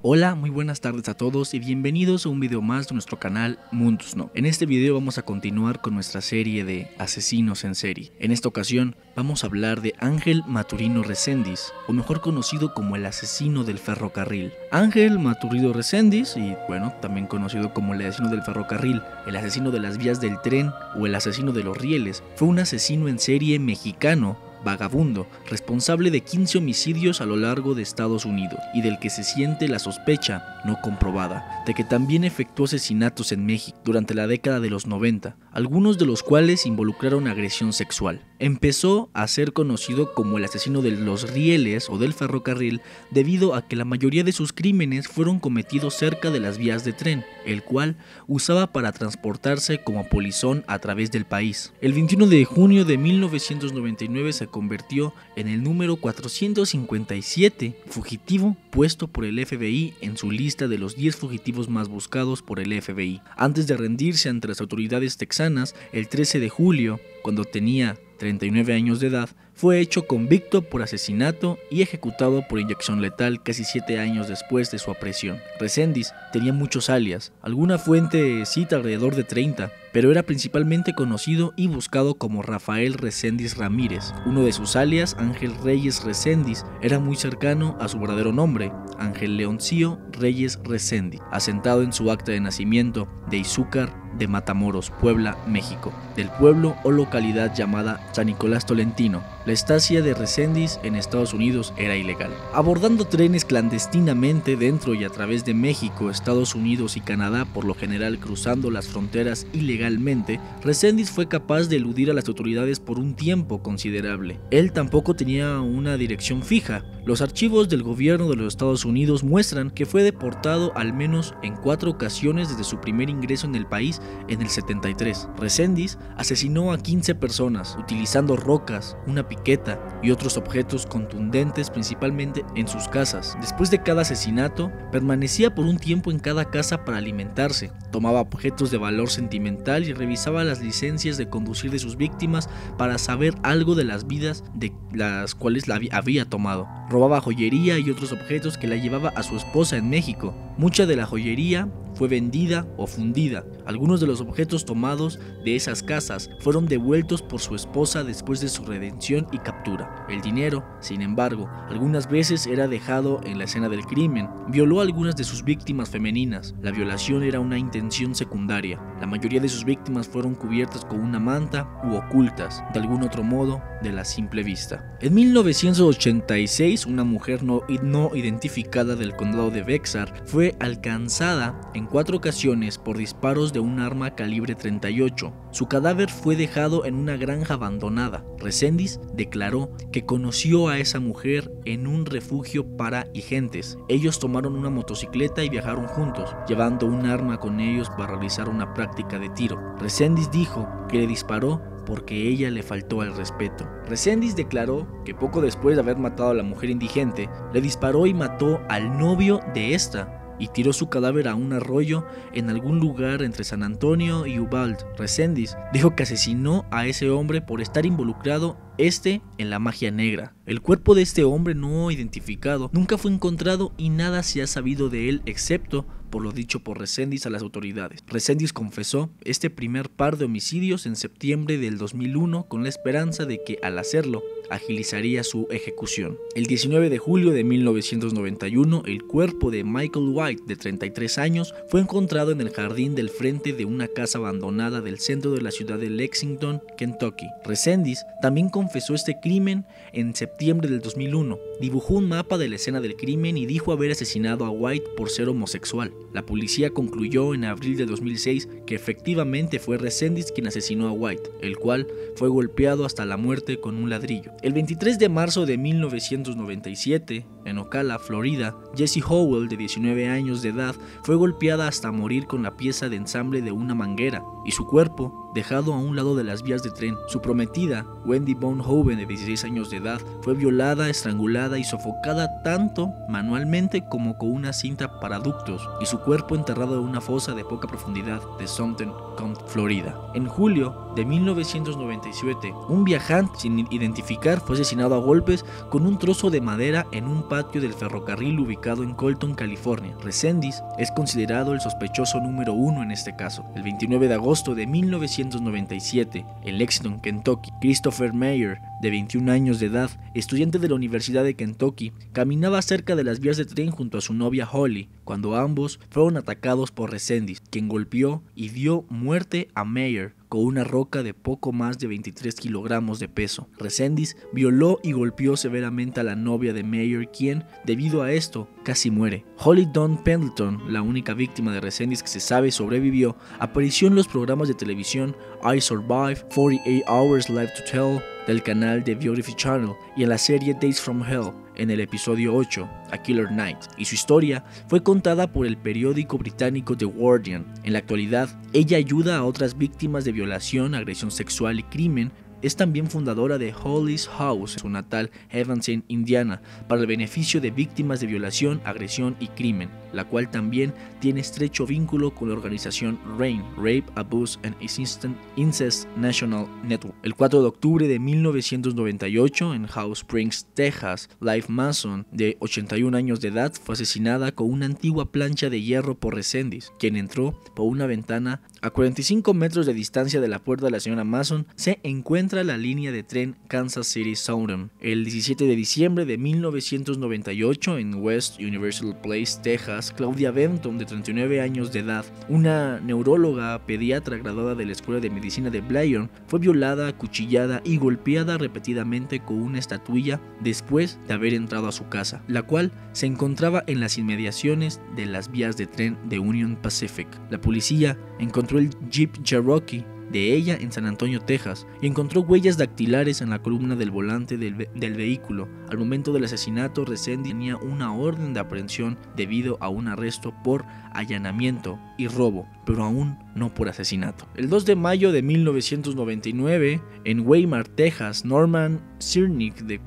Hola, muy buenas tardes a todos y bienvenidos a un video más de nuestro canal Mundus No. En este video vamos a continuar con nuestra serie de asesinos en serie. En esta ocasión vamos a hablar de Ángel Maturino Reséndiz, o mejor conocido como el asesino del ferrocarril. Ángel Maturino Reséndiz, y bueno, también conocido como el asesino del ferrocarril, el asesino de las vías del tren o el asesino de los rieles, fue un asesino en serie mexicano vagabundo, responsable de 15 homicidios a lo largo de Estados Unidos y del que se siente la sospecha, no comprobada, de que también efectuó asesinatos en México durante la década de los 90, algunos de los cuales involucraron agresión sexual. Empezó a ser conocido como el asesino de los rieles o del ferrocarril debido a que la mayoría de sus crímenes fueron cometidos cerca de las vías de tren, el cual usaba para transportarse como polizón a través del país. El 21 de junio de 1999 se convirtió en el número 457 fugitivo puesto por el FBI en su lista de los 10 fugitivos más buscados por el FBI. Antes de rendirse ante las autoridades texanas, el 13 de julio, cuando tenía 39 años de edad, fue hecho convicto por asesinato y ejecutado por inyección letal casi 7 años después de su aprehensión. Reséndiz tenía muchos alias, alguna fuente cita alrededor de 30, pero era principalmente conocido y buscado como Rafael Reséndiz Ramírez. Uno de sus alias, Ángel Reyes Reséndiz, era muy cercano a su verdadero nombre, Ángel Leoncio Reyes Reséndiz, asentado en su acta de nacimiento de Izúcar de Matamoros, Puebla, México, del pueblo o localidad llamada San Nicolás Tolentino. La estancia de Reséndiz en Estados Unidos era ilegal. Abordando trenes clandestinamente dentro y a través de México, Estados Unidos y Canadá, por lo general cruzando las fronteras ilegalmente, Reséndiz fue capaz de eludir a las autoridades por un tiempo considerable. Él tampoco tenía una dirección fija. Los archivos del gobierno de los Estados Unidos muestran que fue deportado al menos en 4 ocasiones desde su primer ingreso en el país en el 73. Reséndiz asesinó a 15 personas utilizando rocas, una piqueta y otros objetos contundentes, principalmente en sus casas. Después de cada asesinato, permanecía por un tiempo en cada casa para alimentarse, tomaba objetos de valor sentimental y revisaba las licencias de conducir de sus víctimas para saber algo de las vidas de las cuales la había tomado. Robaba joyería y otros objetos que la llevaba a su esposa en México. Mucha de la joyería fue vendida o fundida. Algunos de los objetos tomados de esas casas fueron devueltos por su esposa después de su redención y captura. El dinero, sin embargo, algunas veces era dejado en la escena del crimen. Violó a algunas de sus víctimas femeninas. La violación era una intención secundaria. La mayoría de sus víctimas fueron cubiertas con una manta u ocultas, de algún otro modo, de la simple vista. En 1986, una mujer no identificada del condado de Bexar fue alcanzada en 4 ocasiones por disparos de un arma calibre 38. Su cadáver fue dejado en una granja abandonada. Reséndiz declaró que conoció a esa mujer en un refugio para indigentes. Ellos tomaron una motocicleta y viajaron juntos, llevando un arma con ellos para realizar una práctica de tiro. Reséndiz dijo que le disparó porque ella le faltó al respeto. Reséndiz declaró que poco después de haber matado a la mujer indigente, le disparó y mató al novio de esta y tiró su cadáver a un arroyo en algún lugar entre San Antonio y Uvalde. Reséndiz dijo que asesinó a ese hombre por estar involucrado en la magia negra. El cuerpo de este hombre no identificado nunca fue encontrado y nada se ha sabido de él excepto por lo dicho por Reséndiz a las autoridades. Reséndiz confesó este primer par de homicidios en septiembre del 2001 con la esperanza de que al hacerlo agilizaría su ejecución. El 19 de julio de 1991, el cuerpo de Michael White, de 33 años, fue encontrado en el jardín del frente de una casa abandonada del centro de la ciudad de Lexington, Kentucky. Reséndiz también confesó este crimen en septiembre del 2001. Dibujó un mapa de la escena del crimen y dijo haber asesinado a White por ser homosexual. La policía concluyó en abril de 2006 que efectivamente fue Reséndiz quien asesinó a White, el cual fue golpeado hasta la muerte con un ladrillo. El 23 de marzo de 1997, en Ocala, Florida, Jessie Howell, de 19 años de edad, fue golpeada hasta morir con la pieza de ensamble de una manguera y su cuerpo dejado a un lado de las vías de tren. Su prometida, Wendy Bonhoven, de 16 años de edad, fue violada, estrangulada y sofocada tanto manualmente como con una cinta para ductos, y su cuerpo enterrado en una fosa de poca profundidad de Sumter, Florida. En julio de 1997, un viajante sin identificar fue asesinado a golpes con un trozo de madera en un patio del ferrocarril ubicado en Colton, California. Reséndiz es considerado el sospechoso número 1 en este caso. El 29 de agosto de 1997, en Lexington, Kentucky, Christopher Meyer, de 21 años de edad, estudiante de la Universidad de Kentucky, caminaba cerca de las vías de tren junto a su novia Holly, cuando ambos fueron atacados por Reséndiz, quien golpeó y dio muerte a Meyer con una roca de poco más de 23 kilogramos de peso. Reséndiz violó y golpeó severamente a la novia de Meyer, quien, debido a esto, casi muere. Holly Dawn Pendleton, la única víctima de Reséndiz que se sabe sobrevivió, apareció en los programas de televisión I Survive, 48 Hours Live to Tell del canal The Beautiful Channel y en la serie Days from Hell, en el episodio 8, A Killer Night, y su historia fue contada por el periódico británico The Guardian. En la actualidad, ella ayuda a otras víctimas de violación, agresión sexual y crimen. Es también fundadora de Holly's House, en su natal Evanston, Indiana, para el beneficio de víctimas de violación, agresión y crimen, la cual también tiene estrecho vínculo con la organización RAINN, Rape, Abuse and Incest National Network. El 4 de octubre de 1998, en House Springs, Texas, Liv Mason, de 81 años de edad, fue asesinada con una antigua plancha de hierro por Reséndiz, quien entró por una ventana. A 45 metros de distancia de la puerta de la señora Mason se encuentra la línea de tren Kansas City Southern. El 17 de diciembre de 1998, en West Universal Place, Texas, Claudia Benton, de 39 años de edad, una neuróloga pediatra graduada de la Escuela de Medicina de Bayonne, fue violada, acuchillada y golpeada repetidamente con una estatuilla después de haber entrado a su casa, la cual se encontraba en las inmediaciones de las vías de tren de Union Pacific. La policía encontró el Jeep Cherokee de ella en San Antonio, Texas, y encontró huellas dactilares en la columna del volante del vehículo. Al momento del asesinato, Reséndiz tenía una orden de aprehensión debido a un arresto por allanamiento y robo, pero aún no por asesinato. El 2 de mayo de 1999, en Weimar, Texas, Norman Sirnick, de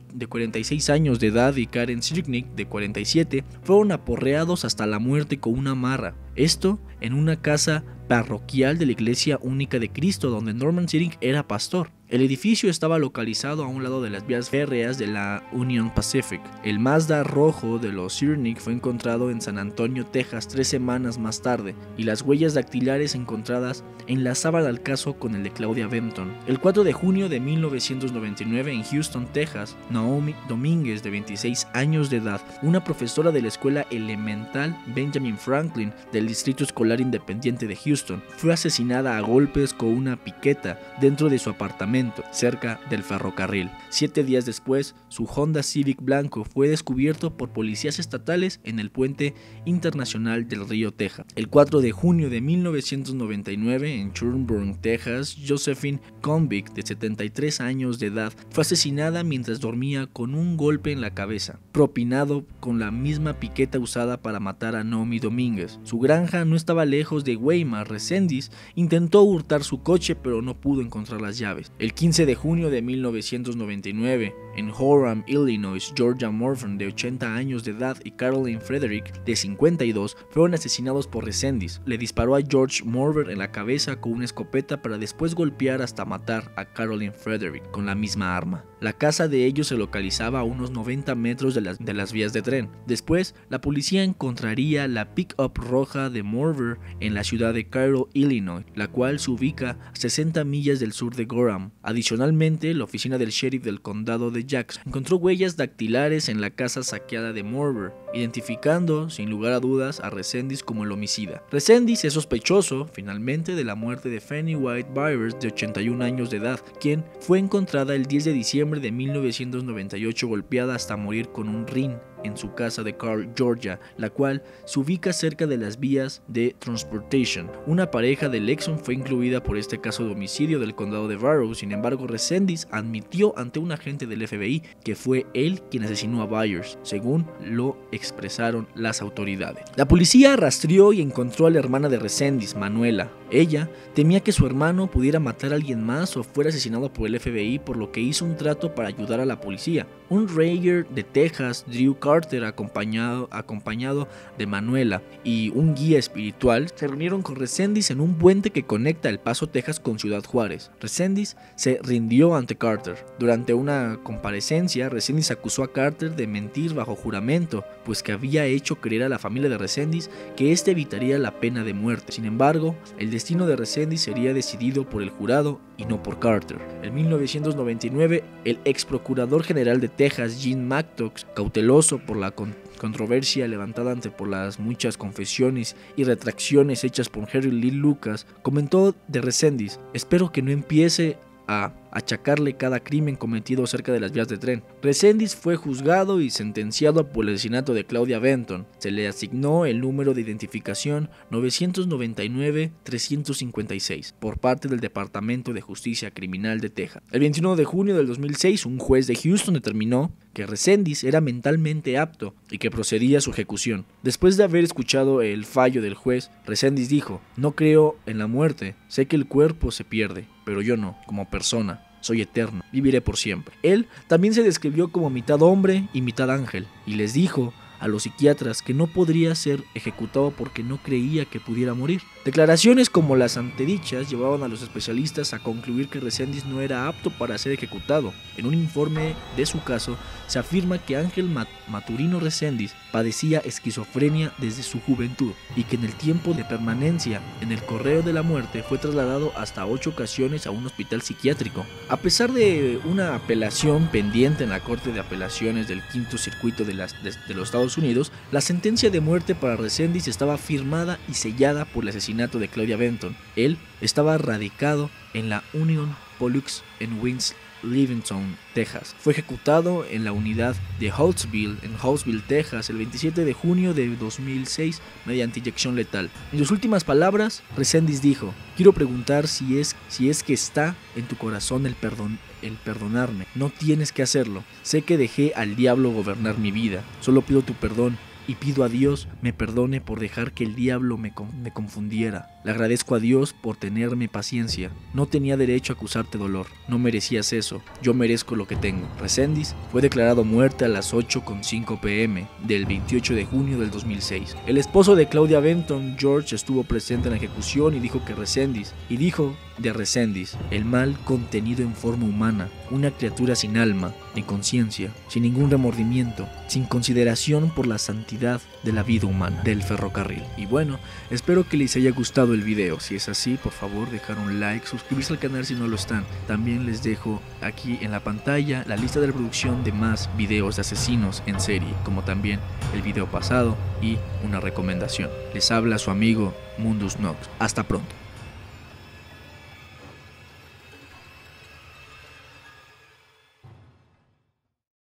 46 años de edad, y Karen Sirnick, de 47, fueron aporreados hasta la muerte con una amarra. Esto en una casa parroquial de la Iglesia Única de Cristo, donde Norman Sirnick era pastor. El edificio estaba localizado a un lado de las vías férreas de la Union Pacific. El Mazda rojo de los Sirnick fue encontrado en San Antonio, Texas, 3 semanas más tarde, y las huellas dactilares encontradas enlazaban al caso con el de Claudia Benton. El 4 de junio de 1999, en Houston, Texas, Naomi Domínguez, de 26 años de edad, una profesora de la escuela elemental Benjamin Franklin del Distrito Escolar Independiente de Houston, fue asesinada a golpes con una piqueta dentro de su apartamento cerca del ferrocarril. 7 días después, su Honda Civic blanco fue descubierto por policías estatales en el puente internacional del río Texas. El 4 de junio de 1999, en Sherburne, Texas, Josephine Convict, de 73 años de edad, fue asesinada mientras dormía con un golpe en la cabeza, propinado con la misma piqueta usada para matar a Naomi Domínguez. Su granja no estaba lejos de Weimar. Reséndiz intentó hurtar su coche, pero no pudo encontrar las llaves. El 15 de junio de 1999, en Horham, Illinois, Georgia Morphin, de 80 años de edad, y Caroline Frederick, de 52, fueron asesinados por Reséndiz. Le disparó a George Morver en la cabeza con una escopeta para después golpear hasta matar a Caroline Frederick con la misma arma. La casa de ellos se localizaba a unos 90 metros de las vías de tren. Después, la policía encontraría la pick-up roja de Morver en la ciudad de Cairo, Illinois, la cual se ubica a 60 millas del sur de Gorham. Adicionalmente, la oficina del sheriff del condado de Jackson encontró huellas dactilares en la casa saqueada de Morver, identificando sin lugar a dudas a Reséndiz como el homicida. Reséndiz es sospechoso, finalmente, de la muerte de Fanny White Byers, de 81 años de edad, quien fue encontrada el 10 de diciembre de 1998 golpeada hasta morir con un rin en su casa de Carl, Georgia, la cual se ubica cerca de las vías de Transportation. Una pareja de Lexington fue incluida por este caso de homicidio del condado de Barrow. Sin embargo, Reséndiz admitió ante un agente del FBI que fue él quien asesinó a Byers, según lo expresaron las autoridades. La policía rastreó y encontró a la hermana de Reséndiz, Manuela, Ella temía que su hermano pudiera matar a alguien más o fuera asesinado por el FBI, por lo que hizo un trato para ayudar a la policía. Un ranger de Texas, Drew Carter, acompañado de Manuela y un guía espiritual, se reunieron con Reséndiz en un puente que conecta El Paso, Texas con Ciudad Juárez. Reséndiz se rindió ante Carter. Durante una comparecencia, Reséndiz acusó a Carter de mentir bajo juramento, pues que había hecho creer a la familia de Reséndiz que éste evitaría la pena de muerte. Sin embargo, el destino de Reséndiz sería decidido por el jurado y no por Carter. En 1999, el ex procurador general de Texas, Jim McTox, cauteloso por la controversia levantada por las muchas confesiones y retracciones hechas por Henry Lee Lucas, comentó de Reséndiz: espero que no empiece a achacarle cada crimen cometido cerca de las vías de tren. Reséndiz fue juzgado y sentenciado por el asesinato de Claudia Benton. Se le asignó el número de identificación 999-356 por parte del Departamento de Justicia Criminal de Texas. El 21 de junio del 2006, un juez de Houston determinó que Reséndiz era mentalmente apto y que procedía a su ejecución. Después de haber escuchado el fallo del juez, Reséndiz dijo: no creo en la muerte, sé que el cuerpo se pierde, pero yo no, como persona. Soy eterno, viviré por siempre. Él también se describió como mitad hombre y mitad ángel, y les dijo a los psiquiatras que no podría ser ejecutado porque no creía que pudiera morir. Declaraciones como las antedichas llevaban a los especialistas a concluir que Reséndiz no era apto para ser ejecutado. En un informe de su caso se afirma que Ángel Maturino Reséndiz padecía esquizofrenia desde su juventud y que en el tiempo de permanencia en el correo de la muerte fue trasladado hasta 8 ocasiones a un hospital psiquiátrico. A pesar de una apelación pendiente en la Corte de Apelaciones del Quinto Circuito de los Estados Unidos, la sentencia de muerte para Reséndiz estaba firmada y sellada por el asesinato de Claudia Benton. Él estaba radicado en la Union Pollux en West Livingston, Texas. Fue ejecutado en la unidad de Hallsville, en Hallsville, Texas, el 27 de junio de 2006 mediante inyección letal. En sus últimas palabras, Reséndiz dijo: quiero preguntar si es que está en tu corazón el perdonarme. No tienes que hacerlo. Sé que dejé al diablo gobernar mi vida. Solo pido tu perdón y pido a Dios me perdone por dejar que el diablo me confundiera. Le agradezco a Dios por tenerme paciencia. No tenía derecho a acusarte dolor. No merecías eso. Yo merezco lo que tengo. Reséndiz fue declarado muerto a las 8:05 p.m. del 28 de junio del 2006. El esposo de Claudia Benton, George, estuvo presente en la ejecución y dijo de Reséndiz: el mal contenido en forma humana, una criatura sin alma, ni conciencia, sin ningún remordimiento, sin consideración por la santidad de la vida humana, del ferrocarril. Y bueno, espero que les haya gustado el video. Si es así, por favor dejar un like, suscribirse al canal si no lo están. También les dejo aquí en la pantalla la lista de reproducción de más videos de asesinos en serie, como también el video pasado y una recomendación. Les habla su amigo Mundus Nox. Hasta pronto.